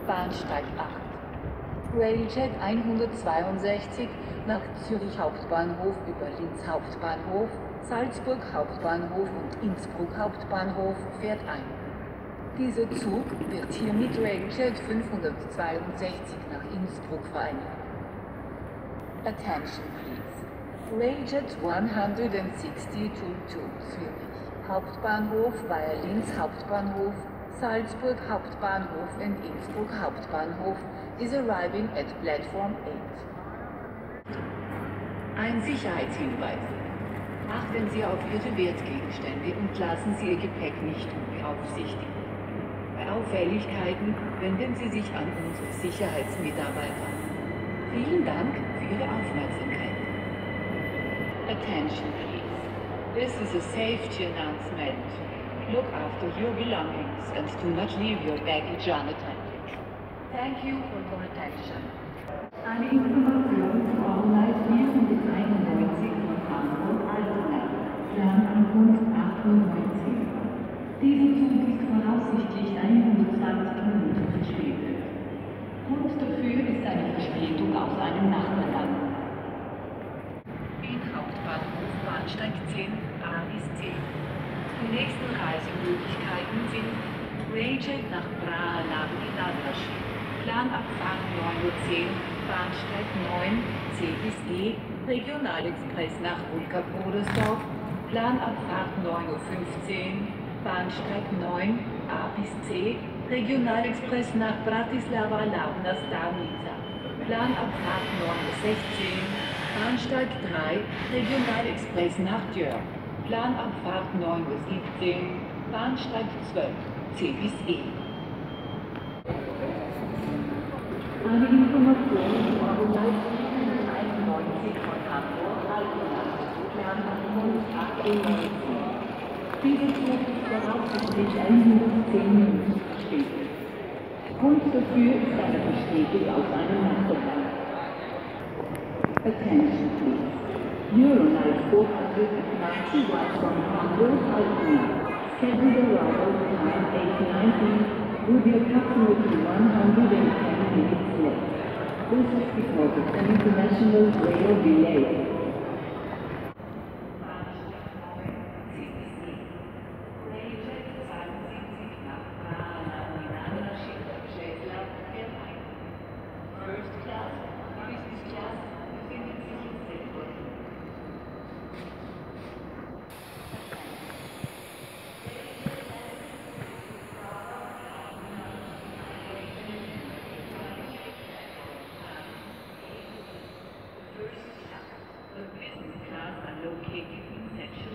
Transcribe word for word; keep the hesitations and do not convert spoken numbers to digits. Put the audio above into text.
Bahnsteig acht. Railjet hundertzweiundsechzig nach Zürich Hauptbahnhof über Linz Hauptbahnhof, Salzburg Hauptbahnhof und Innsbruck Hauptbahnhof fährt ein. Dieser Zug wird hier mit Railjet fünfhundertzweiundsechzig nach Innsbruck vereinigt. Attention please. Railjet one sixty to, to Zürich Hauptbahnhof via Linz Hauptbahnhof, Salzburg Hauptbahnhof and Innsbruck Hauptbahnhof is arriving at platform eight. Ein Sicherheitshinweis. Achten Sie auf Ihre Wertgegenstände und lassen Sie Ihr Gepäck nicht unbeaufsichtigt. Bei Auffälligkeiten wenden Sie sich an unsere Sicherheitsmitarbeiter. Vielen Dank für Ihre Aufmerksamkeit. Attention please. This is a safety announcement. Look after your belongings and do not leave your baggage unattended. Thank you for your attention. Eine Information zu Online vierhunderteinundneunzig von Frankfurt-Altona, Planankunft achtundneunzig. Dieser Zug ist voraussichtlich hundertzwanzig Minuten verspätet. Grund dafür ist eine Verspätung aus einem Nachbarland. Wien Hauptbahnhof, Bahnsteig zehn, A bis C. Die nächsten Reisemöglichkeiten sind Railjet nach Praha Navy Nadrashi, Planabfahrt neun Uhr zehn, Bahnsteig neun, C bis E, Regionalexpress nach Vulka-Brodersdorf, Planabfahrt neun Uhr fünfzehn, Bahnsteig neun, A bis C, Regionalexpress nach Bratislava Labna Stanica, Planabfahrt neun Uhr sechzehn, Bahnsteig drei, Regionalexpress nach Djör, Planabfahrt neun Uhr siebzehn, Bahnsteig zwölf, C bis E. Eine Information zu Online vierhunderteinundneunzig von Hamburg-Altona, Planankunft achtundneunzig. Dieser Zug ist voraussichtlich hundertzehn Minuten verspätet. Grund dafür ist eine Verspätung aus einem Nachbarland. Attention please. Euronight four ninety-one from Hamburg-Altona. Scheduled arrival time eight nineteen will be approximately one hundred ten minutes late. This is because of an international rail delay. The business class are located in section